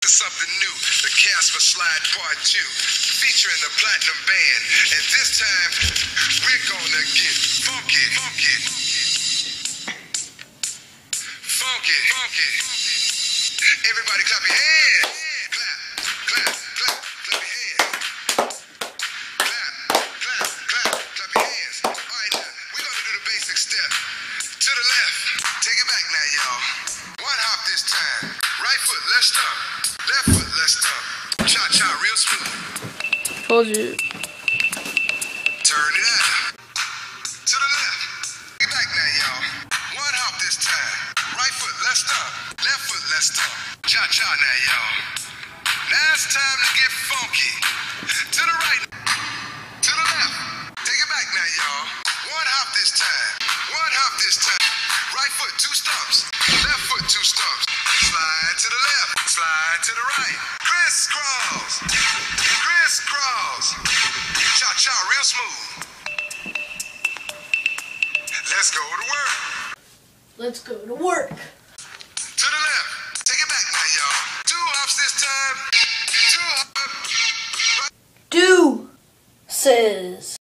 Something new, the Casper Slide Part 2, featuring the Platinum Band, and this time we're gonna get funky, funky, funky, funky. Everybody clap your hands. Clap, clap, clap, clap your hands. Clap, clap, clap, clap your hands. All right, now we're gonna do the basic step. To the left, take it back now, y'all. One hop this time. Right foot, let's stomp. Left foot, let's stomp. Cha-cha, real smooth. Told you. Turn it out. To the left. Get back now, y'all. One hop this time. Right foot, let's stomp. Left foot, let's stomp. Cha-cha now, y'all. Now it's time to get funky. To the right. To the left. Take it back now, y'all. One hop this time. One hop this time. Right foot, 2 stumps. Left foot, 2 stumps. Slide to the left. Slide to the right. Crisscross. Crisscross. Cha-cha, real smooth. Let's go to work. Let's go to work. To the left. Take it back now, y'all. 2 hops this time. 2 hops. Do says.